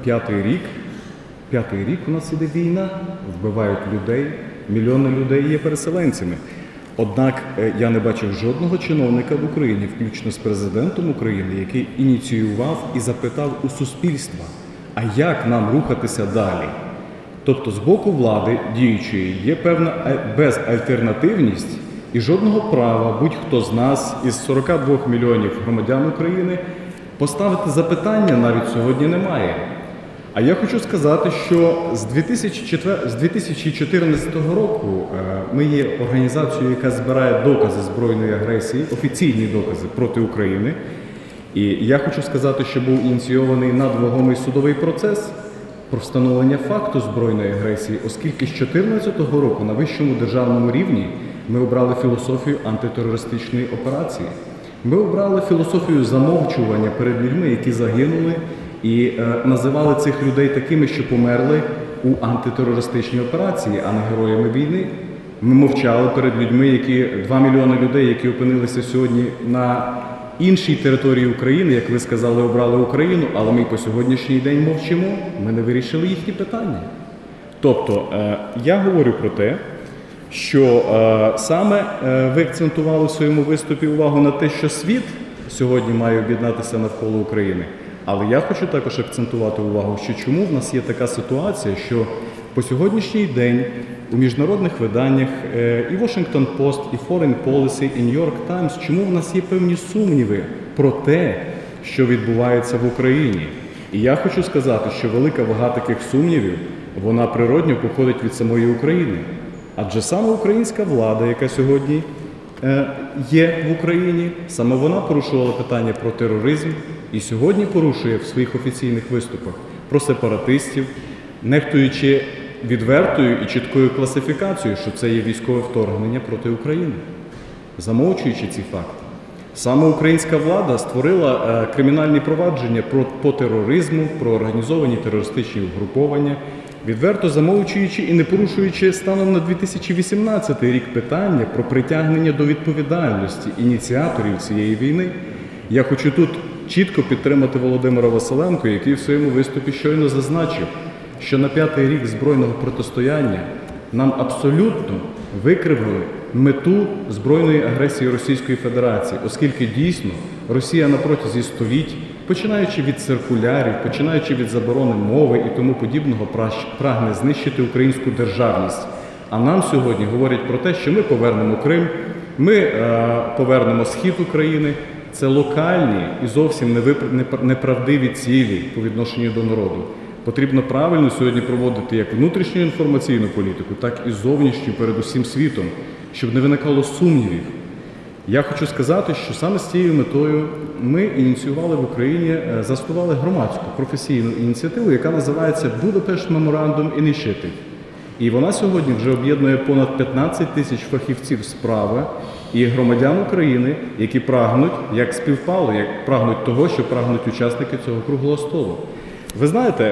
п'ятий рік у нас іде війна, вбивають людей, мільйони людей є переселенцями. Однак я не бачив жодного чиновника в Україні, включно з президентом України, який ініціював і запитав у суспільства, а як нам рухатися далі? Тобто з боку влади діючої є певна безальтернативність і жодного права будь-хто з нас із 42 мільйонів громадян України поставити запитання навіть сьогодні немає. А я хочу сказати, що з 2014 року ми є організацією, яка збирає докази збройної агресії, офіційні докази проти України. І я хочу сказати, що був ініційований надвагомий судовий процес про встановлення факту збройної агресії, оскільки з 2014 року на вищому державному рівні ми обрали філософію антитерористичної операції. Ми обрали філософію замовчування перед людьми, які загинули, і називали цих людей такими, що померли у антитерористичній операції, а не героями війни. Ми мовчали перед людьми, 2 мільйони людей, які опинилися сьогодні на іншій території України, як ви сказали, обрали Україну, але ми по сьогоднішній день мовчимо, ми не вирішили їхні питання. Тобто, я говорю про те, що саме ви акцентували в своєму виступі увагу на те, що світ сьогодні має об'єднатися навколо України. Але я хочу також акцентувати увагу, що чому в нас є така ситуація, що по сьогоднішній день у міжнародних виданнях і Washington Post, і Foreign Policy, і New York Times, чому в нас є певні сумніви про те, що відбувається в Україні. І я хочу сказати, що велика вага таких сумнівів, вона природньо походить від самої України. Адже саме українська влада, яка сьогодні є в Україні, саме вона порушувала питання про тероризм і сьогодні порушує в своїх офіційних виступах про сепаратистів, нехтуючи відвертою і чіткою класифікацією, що це є військове вторгнення проти України, замовчуючи ці факти. Саме українська влада створила кримінальні провадження по тероризму, про організовані терористичні угруповання, відверто замовчуючи і не порушуючи станом на 2018 рік питання про притягнення до відповідальності ініціаторів цієї війни. Я хочу тут чітко підтримати Володимира Василенка, який в своєму виступі щойно зазначив, що на 5-й рік збройного протистояння нам абсолютно викривили мету збройної агресії Російської Федерації, оскільки дійсно Росія на протязі століть, починаючи від циркулярів, починаючи від заборони мови і тому подібного, прагне знищити українську державність. А нам сьогодні говорять про те, що ми повернемо Крим, ми повернемо схід України. Це локальні і зовсім неправдиві цілі по відношенню до народу. Потрібно правильно сьогодні проводити як внутрішню інформаційну політику, так і зовнішню перед усім світом, щоб не виникало сумнівів. Я хочу сказати, що саме з цією метою ми ініціювали в Україні, заснували громадську професійну ініціативу, яка називається Budapest Memorandum Initiative. І вона сьогодні вже об'єднує понад 15 тисяч фахівців з права і громадян України, які прагнуть, як співпало, як прагнуть того, що прагнуть учасники цього круглого столу. Ви знаєте,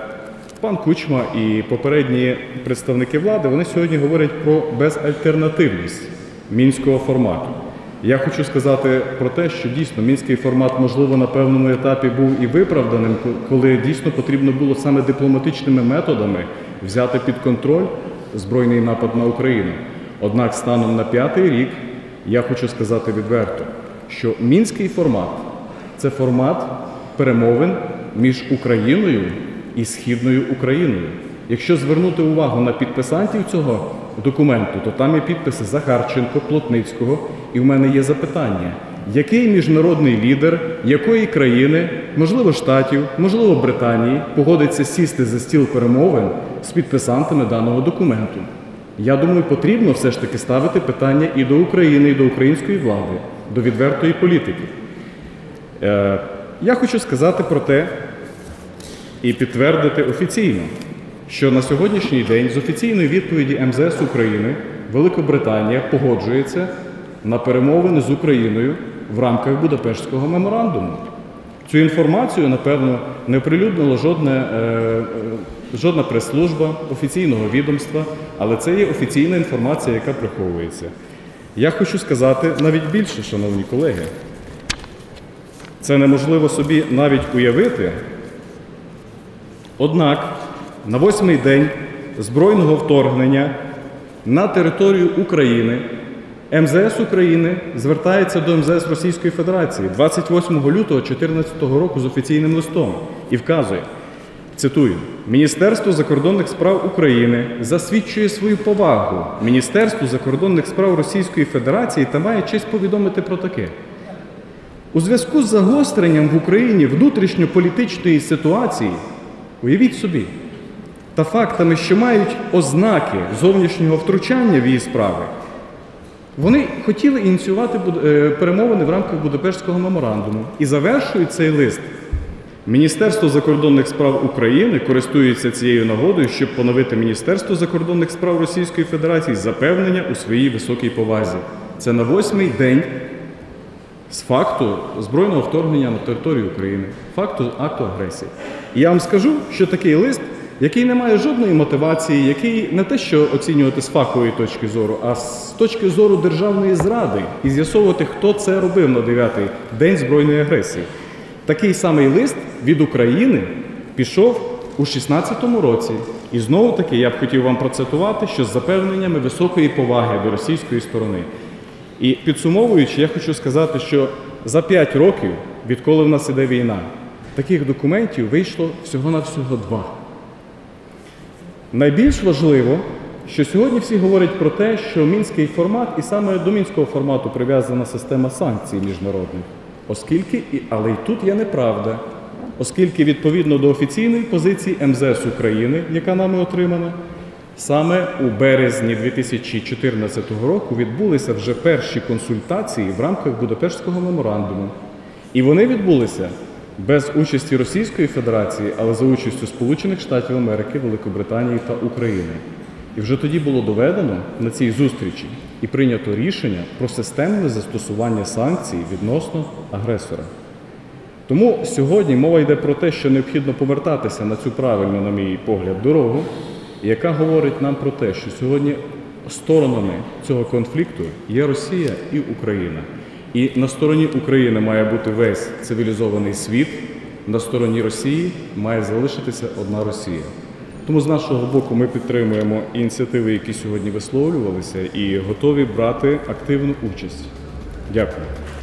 пан Кучма і попередні представники влади, вони сьогодні говорять про безальтернативність мінського формату. Я хочу сказати про те, що дійсно мінський формат, можливо, на певному етапі був і виправданим, коли дійсно потрібно було саме дипломатичними методами взяти під контроль збройний напад на Україну. Однак станом на 5-й рік я хочу сказати відверто, що мінський формат – це формат перемовин між Україною і Східною Україною. Якщо звернути увагу на підписантів цього документу, то там є підписи Захарченко, Плотницького, і в мене є запитання, який міжнародний лідер, якої країни, можливо Штатів, можливо Британії, погодиться сісти за стіл перемовин з підписантами даного документу? Я думаю, потрібно все ж таки ставити питання і до України, і до української влади, до відвертої політики. Я хочу сказати про те і підтвердити офіційно, що на сьогоднішній день з офіційної відповіді МЗС України Великобританія погоджується на перемовини з Україною в рамках Будапештського меморандуму. Цю інформацію, напевно, не оприлюднила жодна прес-служба офіційного відомства, але це є офіційна інформація, яка приховується. Я хочу сказати навіть більше, шановні колеги. Це неможливо собі навіть уявити, Однак на 8-й день збройного вторгнення на територію України МЗС України звертається до МЗС Російської Федерації 28 лютого 2014 року з офіційним листом і вказує, цитую, «Міністерство закордонних справ України засвідчує свою повагу Міністерству закордонних справ Російської Федерації та має честь повідомити про таке. У зв'язку з загостренням в Україні внутрішньополітичної ситуації, уявіть собі, та фактами, що мають ознаки зовнішнього втручання в її справи, вони хотіли ініціювати перемовини в рамках Будапештського меморандуму і завершують цей лист. Міністерство закордонних справ України користується цією нагодою, щоб поновити Міністерство закордонних справ Російської Федерації запевнення у своїй високій повазі». Це на 8-й день з факту збройного вторгнення на територію України, факту акту агресії. І я вам скажу, що такий лист, який не має жодної мотивації, який не те, що оцінювати з фахової точки зору, а з точки зору державної зради і з'ясовувати, хто це робив на 9-й день збройної агресії. Такий самий лист від України пішов у 16-му році. І знову-таки я б хотів вам процитувати, що з запевненнями високої поваги до російської сторони. І підсумовуючи, я хочу сказати, що за 5 років, відколи в нас іде війна, таких документів вийшло всього-навсього 2. Найбільш важливо, що сьогодні всі говорять про те, що мінський формат, і саме до мінського формату прив'язана система санкцій міжнародних. Але й тут є неправда, оскільки відповідно до офіційної позиції МЗС України, яка нами отримана, саме у березні 2014 року відбулися вже перші консультації в рамках Будапештського меморандуму. І вони відбулися без участі Російської Федерації, але за участю Сполучених Штатів Америки, Великобританії та України. І вже тоді було доведено на цій зустрічі і прийнято рішення про системне застосування санкцій відносно агресора. Тому сьогодні мова йде про те, що необхідно повертатися на цю правильну, на мій погляд, дорогу, яка говорить нам про те, що сьогодні сторонами цього конфлікту є Росія і Україна. І на стороні України має бути весь цивілізований світ, на стороні Росії має залишитися одна Росія. Тому з нашого боку ми підтримуємо ініціативи, які сьогодні висловлювалися, і готові брати активну участь. Дякую.